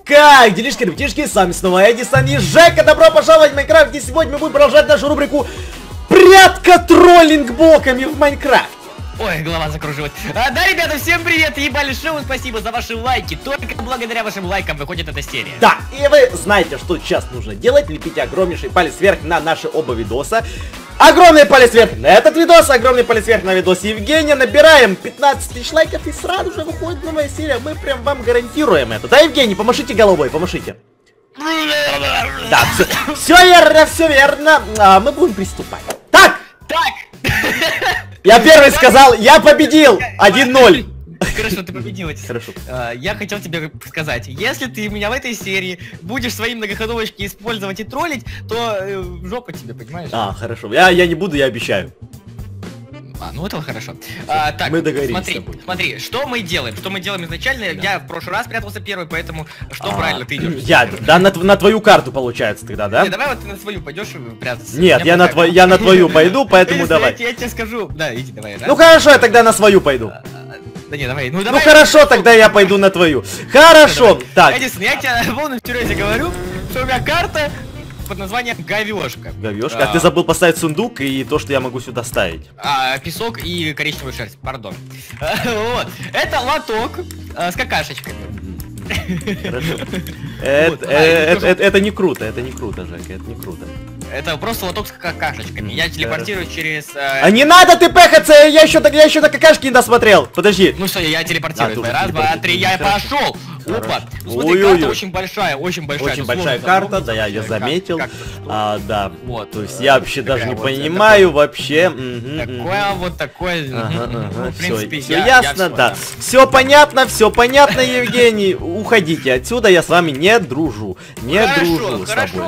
Как делишки, ребятишки, с вами снова Эдисон и Жека. Добро пожаловать в Майнкрафт. И сегодня мы будем продолжать нашу рубрику «Прятка троллинг-блоками в Майнкрафт». Ой, голова закружилась. Да, ребята, всем привет и большое спасибо за ваши лайки. Только благодаря вашим лайкам выходит эта серия. Да, и вы знаете, что сейчас нужно делать. Лепите огромнейший палец вверх на наши оба видоса. Огромный палец вверх на этот видос, огромный палец вверх на видос Евгения. Набираем 15 тысяч лайков и сразу же выходит новая серия. Мы прям вам гарантируем это. Да, Евгений, помашите головой, помашите. Да, все верно, все верно. Мы будем приступать. Так! Я первый сказал, я победил! 1-0. Хорошо, ты победил эти. Хорошо. Я хотел тебе сказать, если ты меня в этой серии будешь свои многоходовочки использовать и троллить, то жопа тебе, понимаешь? Хорошо. Я не буду, я обещаю. Ну это хорошо. Так, мы договорились. Смотри, что мы делаем? Что мы делаем изначально? Да. Я в прошлый раз прятался первый, поэтому что правильно ты идешь? Да, на твою карту получается тогда, да? Не, давай вот ты на свою пойдешь прятаться. Нет, я на твою пойду, поэтому давай. Я тебе скажу. Да, иди давай. Ну хорошо, я тогда на свою пойду. Да не, давай. Ну хорошо, тогда я пойду на твою. Хорошо. Так. Эдисон, я тебе полном серьезе говорю, что у меня карта под названием Говёшка. Говёшка? А ты забыл поставить сундук и то, что я могу сюда ставить. Песок и коричневую шерсть, пардон. Вот. Это лоток с какашечками. Хорошо. Это не круто, Жека, это не круто. Это просто лоток с какашечками. Я телепортируюсь через... А не надо ты пехаться, я еще до какашки не досмотрел. Подожди. Ну что, я телепортируюсь. Раз, два, три, я пошел. Опа. Ну смотри, карта очень большая, очень большая. Очень большая карта, да, я ее заметил. Да. Вот. То есть я вообще даже не понимаю вообще. Такое. В принципе, все ясно, да. Все понятно, Евгений. Уходите отсюда, я с вами не дружу. Не дружу с тобой.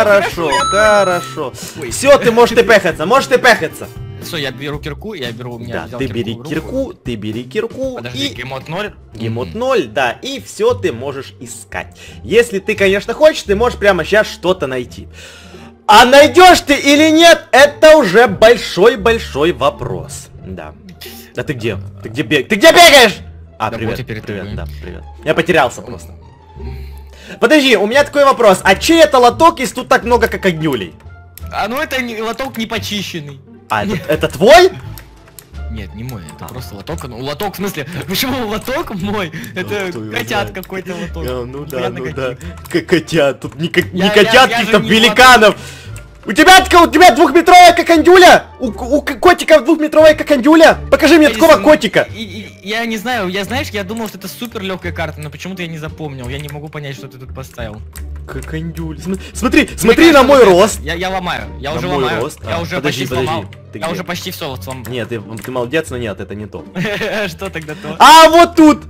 Хорошо. Все, ты можешь и пехаться. Все, я беру кирку, у меня. Да, ты бери кирку. Подожди, гемот 0. Гемот 0, да, и все ты можешь искать. Если ты, конечно, хочешь, ты можешь прямо сейчас что-то найти. А найдешь ты или нет, это уже большой вопрос. Да. Да ты где? Ты где бегаешь? Привет. Я потерялся просто. Подожди, у меня такой вопрос. А чей это лоток, если тут так много кокогнюлей? Ну это лоток не почищенный. А, это твой? Нет, не мой, это просто лоток. Ну, лоток, в смысле, почему лоток мой? Это котят какой-то лоток. Ну да. Котят, тут не котят, каких-то великанов. У тебя двухметровая кокондюля? У котика двухметровая кокондюля? Покажи мне такого котика. Я не знаю, я думал, что это супер легкая карта, но почему-то я не запомнил. Я не могу понять, что ты тут поставил. Кокондюля. Смотри на мой рост. Я ломаю, я уже ломаю. Я уже почти сломал. Я уже почти все сломал. Нет, ты молодец, но нет, это не то. Что тогда то? А вот тут!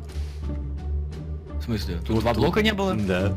В смысле? Тут два блока не было? Да.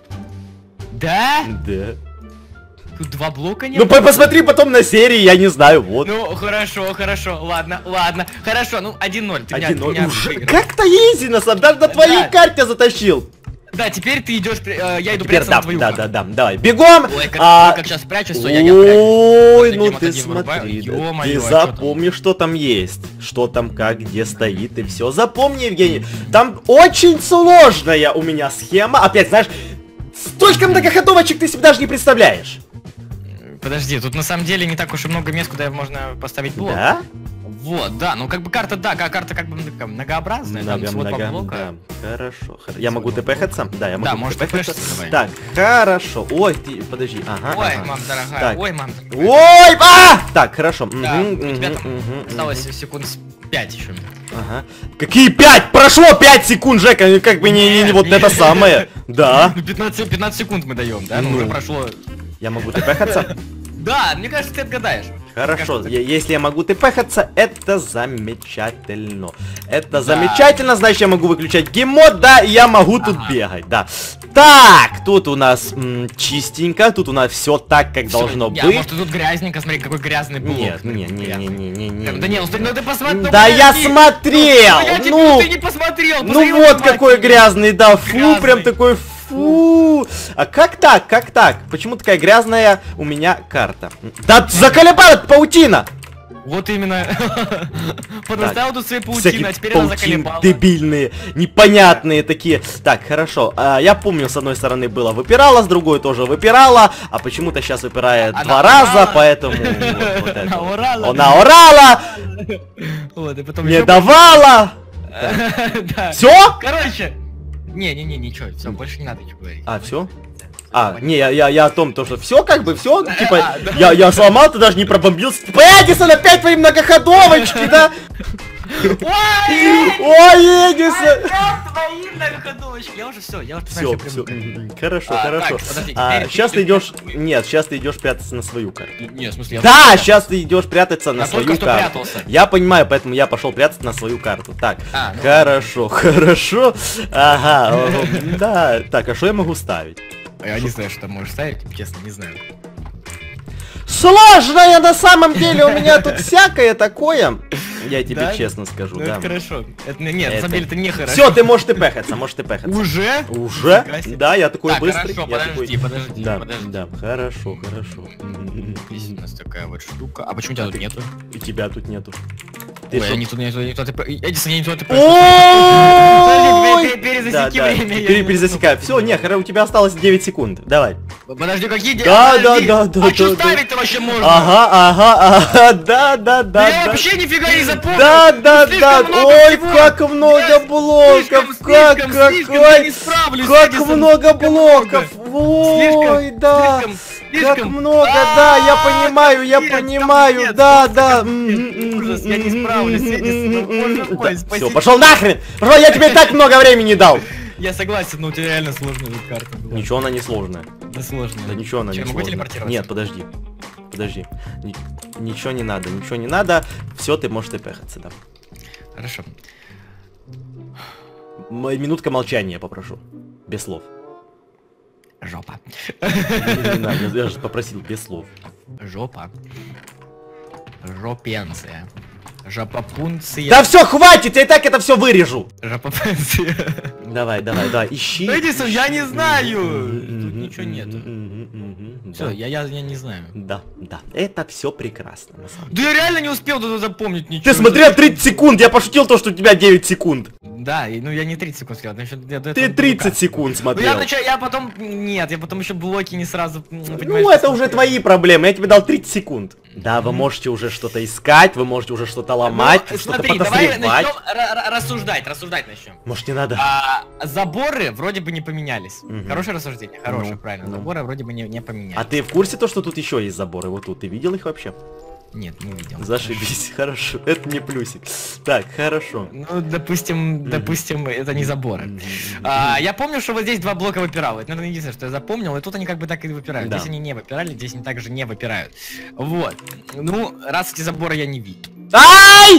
Да? Да. Тут два блока не было? Ну посмотри потом на серии, я не знаю, вот. Ну, хорошо, ладно. Хорошо, ну 1-0. 1-0. Как-то изи, на самом деле, даже на твоей карте затащил. Да, ты идешь, я иду прятаться на твою карту. Да, давай, бегом! Ой, как сейчас прячусь, я Ой, ну ты смотри, ты запомни, что там есть. Что там, как, где стоит, и все. Запомни, Евгений, там очень сложная у меня схема. Опять, знаешь, столько многоходовочек ты себе даже не представляешь. Подожди, тут на самом деле не так уж и много мест, куда можно поставить блок. Да? Вот, да, ну как бы карта как бы многообразная, там всего два блока. Да. Хорошо. Я могу тпхаться? Да, я могу. Да, может тпхаться. Так, хорошо. Ой, ты, подожди, Ой, мам дорогая, так. ой, мам. Ой, так, хорошо. Да, у тебя там осталось секунд 5 еще. Ага. Какие 5? Прошло 5 секунд, Жека, как бы не вот это самое. Да. 15 секунд мы даем, да? Ну уже прошло. Я могу тпхаться? Да, мне кажется, ты отгадаешь. Хорошо, если я могу тпхаться, это замечательно. Это замечательно, значит я могу выключать гемод, да, и я могу тут бегать, да. Так, тут у нас чистенько, тут у нас все так, как должно быть. Может тут грязненько, смотри, какой грязный блок. Нет, не. Да нет, ну ты посмотри. Да я смотрел! Ну, ты не посмотрел. Ну вот какой грязный, да, фу, прям такой фу. А как так? Почему такая грязная у меня карта? Да заколебала паутина! Вот именно. Подоставил тут свои паутины, Всякие а теперь она паутины заколебала. дебильные, непонятные такие. Так, хорошо. Я помню, с одной стороны было выпирала, с другой тоже выпирала, а почему-то сейчас выпирает Она 2 раза, орала. поэтому вот это. Она орала. Она орала, Вот, и потом не ещё- давала. Да. Все? Короче. Не, ничего, все, больше не надо ничего говорить. А, все? Не, я о том, то, что все, как бы, все, типа, да. я сломал, ты даже не пробомбился. Типа, Эдисон, опять твои многоходовочки, да? Ой, Эдисон! Твои многоходовочки. Я уже все, я уже Все, прям привык. хорошо, Так, хорошо. подожди, теперь Сейчас ты ты идешь, идёшь- нет, сейчас ты идешь прятаться на свою карту. Не, в смысле, я Да, только- сейчас ты идешь прятаться на Я свою только что карту. прятался. Я понимаю, поэтому я пошел прятаться на свою карту. Так, Ну хорошо, хорошо. Ага, да. Так, а что я могу ставить? Я не знаю, что там можешь ставить, честно, не знаю. Сложное на самом деле, у меня тут всякое такое. Я тебе Да? честно скажу, Ну да. это хорошо. Это, нет, на самом деле это не хорошо. Все, ты можешь и пехаться, можешь и пехаться. Уже? Уже? Нифига себе. Да, я такой Так, быстрый. хорошо, я подожди, такой... подожди, Да, подожди. да, хорошо, хорошо. Здесь у нас такая вот штука. А почему тебя тут нету? И тебя тут нету. Ты Ой, шо? я не туда, Эдисон, я не туда, ты Ой! Подожди, перезасеки Да, да. время, я не Перезасекай. Все, не, у тебя осталось 9 секунд. Давай. Подожди, какие Да, подожди. да, да, А что да, да. ставить-то вообще можно? Ага, да, да, да. Я да. вообще нифига не запомнил. Да, да, да. Слишком много Ой, всего. как много Я блоков. слишком, Как, слишком, я какой. не справлюсь, Как Эдисон, много слишком блоков. много. Ой, да. Как слишком. много, да, я понимаю, я капец, понимаю, капец, да, просто да. капец. Ужас, я не справлюсь, Эдисон, ну, боже мой, Все, спасибо. пошел нахрен. Пошел, я тебе и так много времени дал. Я согласен, но у тебя реально сложная тут карта была. Ничего она не сложная. Да сложная. Да ничего она Чё, не я могу сложная. телепортироваться? Нет, подожди. Подожди. Ничего не надо, ничего не надо. Все, ты можешь пехаться, да. Хорошо. Минутка молчания попрошу. Без слов. Жопа. Не надо, я же попросил без слов. Жопа. Жопенция. Жопопунция. Да все, хватит, я и так это все вырежу. Жопопунция. Давай, ищи. Ну, Эдисон, я не знаю. Мгм, Тут ничего нету. Все, Да. я не знаю. Да, это все прекрасно, на самом Да я реально не успел туда запомнить ничего. Ты смотрел 30 секунд, я пошутил то, что у тебя 9 секунд. Да, ну я не 30 секунд сказал, Ты 30 секунд Ну я, смотрел. я потом... Нет, я потом еще блоки не сразу... Ну, это уже твои проблемы, я тебе дал 30 секунд. Да, вы можете уже что-то искать, вы можете уже что-то ломать, что-то Смотри, давай подозревать. начнем рассуждать начнем. Может, не надо? Заборы вроде бы не поменялись. Мгм. Хорошее рассуждение, хорошее, Ну, правильно. ну. Заборы вроде бы не А поменялись. ты в курсе то, что тут еще есть заборы? Вот тут, ты видел их вообще? Нет, не видел. Зашибись, хорошо, это не плюсик. Так, хорошо. Ну, допустим, это не заборы. Я помню, что вот здесь 2 блока выпирало. Это, наверное, единственное, что я запомнил. И тут они как бы так и выпирают. Да. Здесь они не выпирали, здесь они также не выпирают. Вот. Ну, раз эти заборы я не видел. Ай!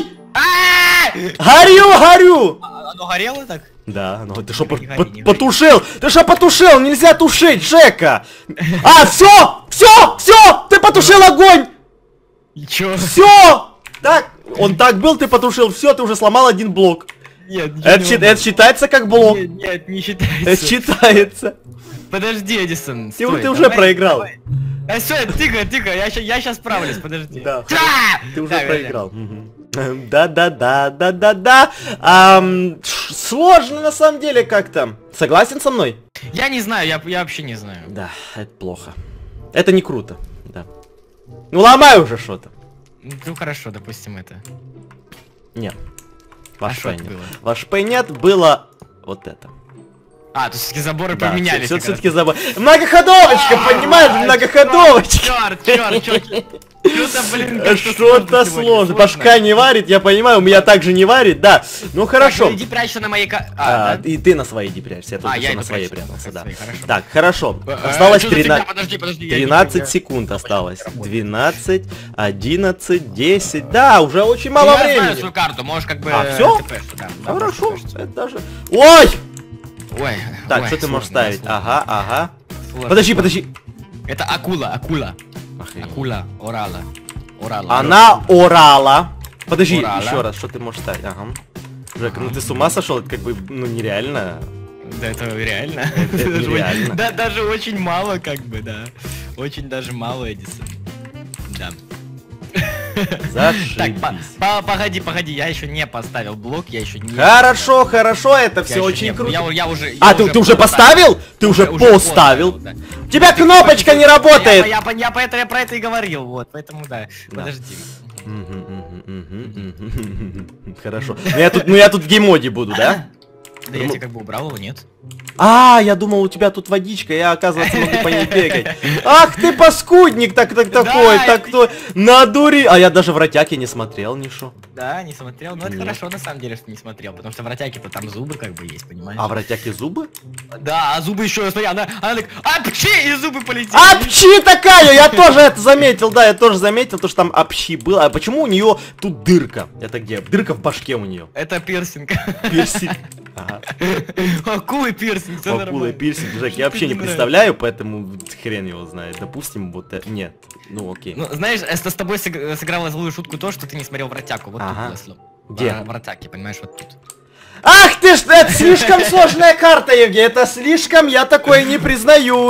Горю! Оно горело так? Да, ну ты что, Не гори, не гори. потушил? Ты что потушил? Нельзя тушить, Жека! Все! Ты потушил огонь! И чё? Все! Так, он так был, ты потушил, все, ты уже сломал 1 блок. Нет, ничего Это, не это считается как блок. Нет, не Это считается. считается. Подожди, Эдисон. Ты стой, уже давай, проиграл. давай. Стой, тихо, я сейчас справлюсь, подожди. Да, Да! ты уже Так, проиграл. Да. Сложно на самом деле как-то. Согласен со мной? Я не знаю, я вообще не знаю. Да, это плохо. Это не круто. Да. Ну ломай уже что-то. Ну хорошо, допустим, это. Нет. А Ваш что П это нет. было? Ваш П нет, было вот это. То есть все-таки заборы Да, поменялись. все-таки забыл. Многоходовочка, понимаешь, многоходовочка. Черт. Что-то, блин, как-то Что-то сегодня, сложно. Башка не варит, я понимаю, у меня также не варит, да. Ну хорошо. Так, ну иди прячься на моей да? И ты на своей иди прячься, я только я что на иду своей прячусь, прятался, да. на своей, хорошо. Так, хорошо. Осталось Что за фигня? 13. Подожди, я 13 секунд осталось. 12, 11, 10. Да, уже очень мало Я знаю времени. свою карту, можешь как бы... Всё? ТПшься, да, Хорошо. можешь ТПшься. Это даже. Ой! Ой, Так, ой, что ты можешь сложно, ставить? сложно. Ага. Сложно. Подожди. Это акула. Охренеть. Акула, орала. Она орала. Подожди, Орала. еще раз, что ты можешь ставить? Ага. Жека, ну ты с ума сошел? Это как бы, ну нереально. Да, это реально. Это нереально. Да, даже очень мало, как бы, да. Очень даже мало, Эдисон. Да. Зашибись. Так, погоди, я еще не поставил блок, я еще не... Хорошо, это все очень круто. Я уже... Ты уже поставил? Ты уже поставил? Да. У тебя кнопочка не работает! Я про это и говорил, вот, поэтому да. Подожди. Хорошо. Ну я тут в геймоде буду, да? Да я тебе как бы убрал его, нет? Я думал, у тебя тут водичка, я, оказывается, могу по ней бегать. Ах ты паскудник такой, так кто надури. А я даже в Ротяке не смотрел, Нишу. Да, не смотрел, но это хорошо на самом деле, что не смотрел, потому что в Ротяке-то там зубы как бы есть, понимаешь? А в Ротяке зубы? Да, а зубы еще, смотри, она так, апчи, и зубы полетели. Апчи такая, я тоже это заметил, да, я тоже заметил, то что там апчи было. А почему у нее тут дырка? Это где? Дырка в башке у нее. Это пирсинг. Пирсинг. Ага. Акулы пирсинг, все нормально. Акулы пирсинг, Жек, я вообще не представляю, поэтому хрен его знает. Допустим, вот это... Нет, ну окей. Ну, знаешь, с тобой сыграла злую шутку то, что ты не смотрел Вратяку. Вот тут. Где? В Вратяке, понимаешь, вот тут. Ах ты ж, это слишком сложная карта, Евгений, это слишком, я такое не признаю.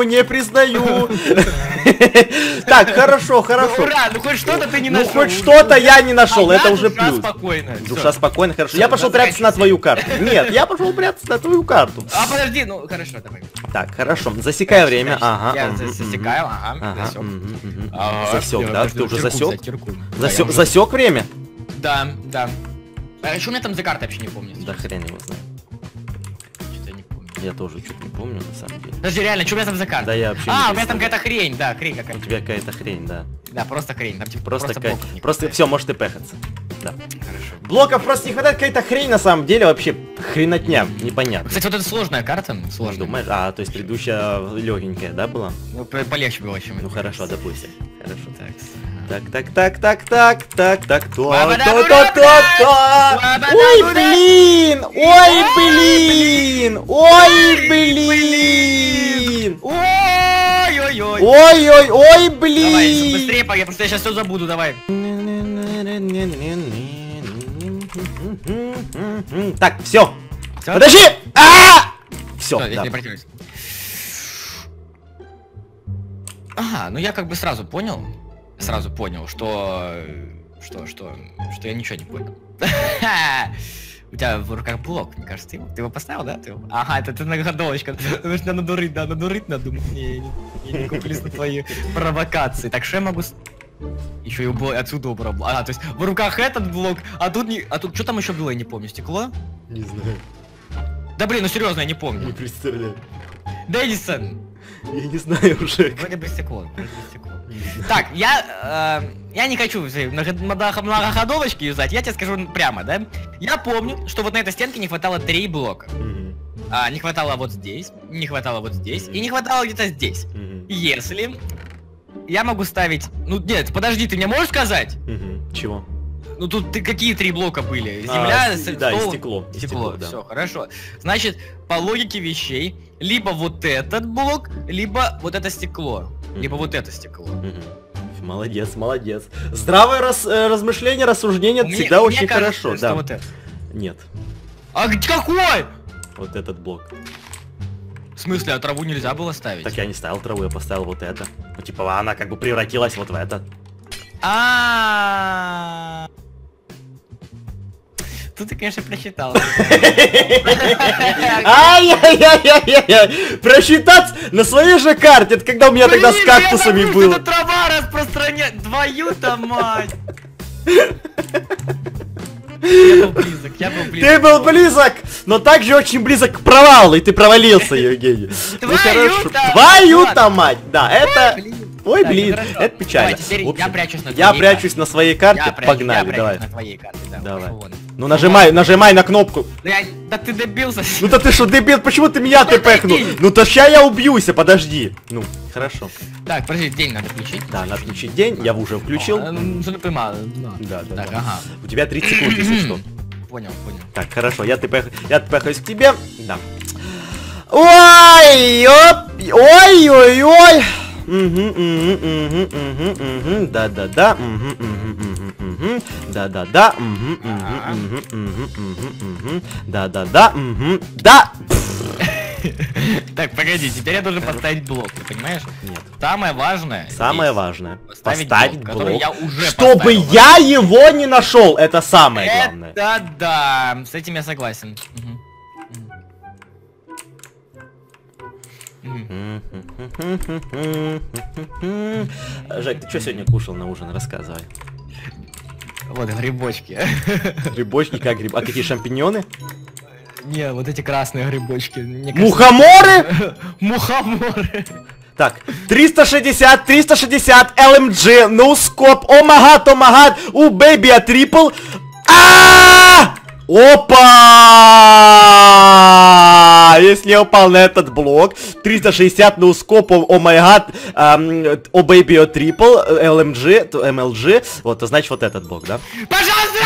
Так, хорошо. Ну, ура, ну хоть что-то ты не нашел. Ну хоть что-то я не нашел, это уже душа плюс. Спокойно. Душа спокойно, хорошо. Я пошел прятаться на твою карту. Нет, я пошел прятаться на твою карту. А подожди, ну хорошо, давай. Так, хорошо, засекай время, ага. Я засекаю, ага, засек, да? Ты уже засек? Засек? Засек время? Да. А что у меня там за карта, вообще не помню. Да хрен его знает. Что-то не помню. Я тоже что-то не помню, на самом деле. Подожди, реально, что у меня там за карта? Да я вообще не у меня там какая-то хрень, да, хрень какая-то. У тебя какая-то хрень, да. Да, просто хрень, там типа просто все, может и пехаться. Да. Хорошо. Блоков просто не хватает, какая-то хрень на самом деле, вообще хренотня, непонятно. Кстати, вот это сложная карта, сложная. Думаешь? То есть предыдущая легенькая, да, была? Ну, полегче было, чем Ну хорошо, допустим. Хорошо. Так. Ой, блин! Ой, блин! Давай, быстрее, я просто сейчас все забуду, давай. Так, все. Подожди! Все, я не противлюсь. Ага, ну я как бы сразу понял, что я ничего не понял. У тебя в руках блок, мне кажется, ты его поставил, да? Ага, это ты многоходовочка. Нужно надурить надо. Я не куплюсь на твои провокации. Так, что я могу... Еще и отсюда убрал. То есть в руках этот блок, а тут что там еще было, я не помню. Стекло? Не знаю. Да блин, ну серьезно, я не помню. Не представляю. Дэдисон. Я не знаю уже. Вроде бы стекло. Так, я не хочу многоходовочки юзать, я тебе скажу прямо, да? Я помню, что вот на этой стенке не хватало 3 блока. Не хватало вот здесь, не хватало вот здесь, и не хватало где-то здесь. Если я могу ставить... Ну нет, подожди, ты мне можешь сказать? Чего? Ну тут какие 3 блока были? Земля, да, стол, и стекло, да. Все, хорошо. Значит, по логике вещей, либо вот этот блок, либо вот это стекло. Либо вот это стекло. Молодец. Здравое размышление, рассуждение всегда очень хорошо, да. Вот это. Нет. А какой? Вот этот блок. В смысле, а траву нельзя было ставить? Так я не ставил траву, я поставил вот это. Ну типа она как бы превратилась вот в это. Тут ты, конечно, просчитал. Ай-яй-яй-яй-яй! Просчитать на своей же карте, это когда у меня тогда с кактусами было. Это трава распространяет, твою-то мать! Я был близок. Ты был близок, но также очень близок к провалу, и ты провалился, Евгений. Твою-то мать! Да, это... Ой, блин, это печально. Я прячусь на своей карте, погнали, давай. Давай. Ну нажимай на кнопку. Да ты добился. Ну да ты что, дебил, почему ты меня пехнул? Ну то ща я убьюсь, подожди. Ну, хорошо. Так, подожди, день надо включить. Да, надо включить день, я уже включил. Да. Ага. У тебя 30 секунд, если что. Понял. Так, хорошо, я тпхаюсь к тебе. Да. Ой-ой-ой. Да-да-да. Да-да-да. Да-да-да. Да. Так, погоди, теперь я должен поставить блок, ты понимаешь? Нет. Самое важное. Самое здесь важное. поставить Поставить блок, который блок, я уже чтобы поставил. я его не нашел. Это самое главное. Это да, с этим я согласен. Жек, ты что сегодня кушал на ужин? Рассказывай. Вот грибочки. Грибочки, как гриб? А какие шампиньоны? Не, вот эти красные грибочки. Мухоморы? Мухоморы. Так, 360, LMG, ноускоп, омагад, у бэби а трипл. Опа! Если я упал на этот блок, 360 ноускоп, о май гад, о бэби о трипл, MLG, вот, то значит вот этот блок, да? Пожалуйста,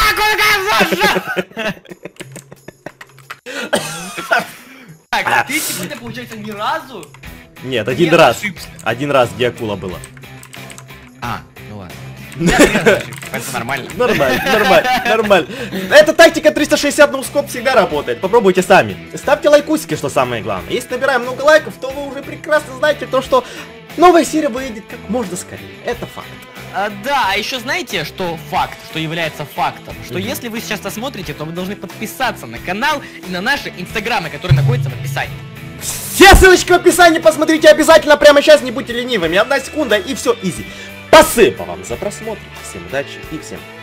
так, ты сегодня, получается, ни разу? Нет, один раз. Один раз, где акула была. А, ну ладно. Это нормально. Нормально. Эта тактика 360 ноускоп всегда работает. Попробуйте сами. Ставьте лайкусики, что самое главное. Если набираем много лайков, то вы уже прекрасно знаете то, что новая серия выйдет как можно скорее. Это факт. Да, а еще знаете, что факт, что является фактом? Что если вы сейчас это смотрите, то вы должны подписаться на канал и на наши инстаграмы, которые находятся в описании. Все ссылочки в описании, посмотрите обязательно прямо сейчас, не будьте ленивыми. 1 секунда и все, изи. Спасибо вам за просмотр. Всем удачи и всем